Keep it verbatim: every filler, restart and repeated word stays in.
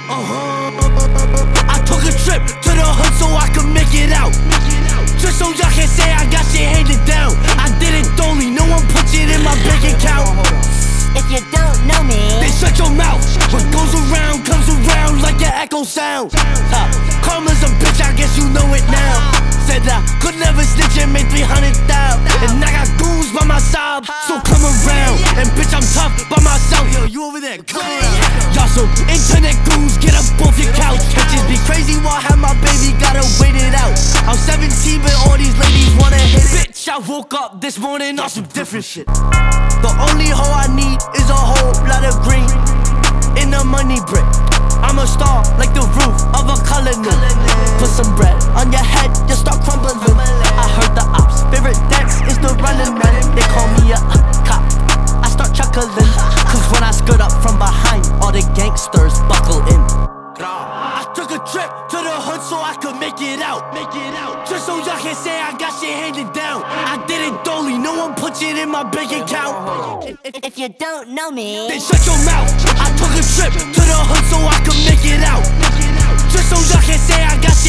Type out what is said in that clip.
Uh-huh. I took a trip to the hood so I could make it out. Just so y'all can say I got shit handed down. I did it dolly, no one puts it in my bank account. If you don't know me, then shut your mouth. What goes around comes around like an echo sound. uh, Karma's a bitch, I guess you know it now. Said I could never snitch and made three hundred thousand. And I got goons by my side, so come around. And bitch, I'm tough by myself. Yo, you over there, come around. Y'all some internet goons, get up off your couch. Bitches be crazy while I have my baby, gotta wait it out. I'm seventeen but all these ladies wanna hit it. Bitch, I woke up this morning on some different shit. The only hoe I need is a whole lot of green in a money brick. I'm a star like the roof of a colony. Put some bread on your head, you start crumbling. I heard the ops' favorite dance is the running man. They call me a cop, I start chuckling. Cause when I skirt up from behind, all the gangsters buckle in. I took a trip to the hood so I could make it out. Make it out. Just so y'all can say I got shit handed down. I did it dolly, no one puts it in my bank account. if, if, if you don't know me, then shut your mouth. I took a trip to the hood so I could make it out. Just so y'all can say I got